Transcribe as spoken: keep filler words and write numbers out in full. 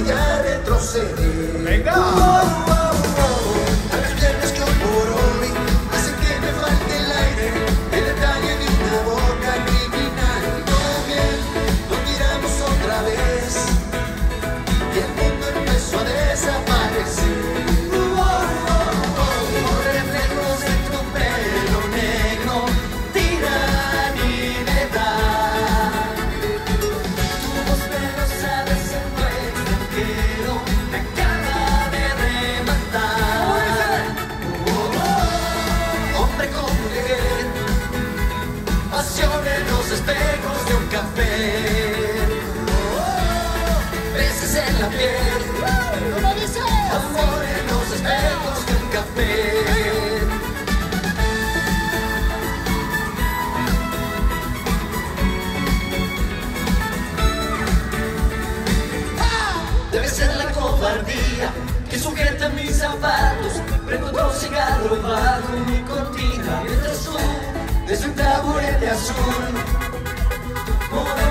ya retrocedí. ¡Venga! Oh, oh, oh. A las piernas que hoy por hoy hacen que me falte el aire, el detalle de una boca criminal. Todo bien, nos miramos otra vez y el mundo empezó a desaparecer. Oh, oh, oh. Los reflejos de tu pelo negro tiran y me dan. Tu voz melosa de ese extranjero me acaba de rematar. Oh, oh, hombre con mujer, pasión en los espejos de un café. Oh, oh, besos en la piel, ¿Cómo dice? amor en los espejos de un café. Debe ser la cobardía que sujeta mis zapatos. Prendo otro cigarro bajo mi cortina mientras tú, desde un taburete azul,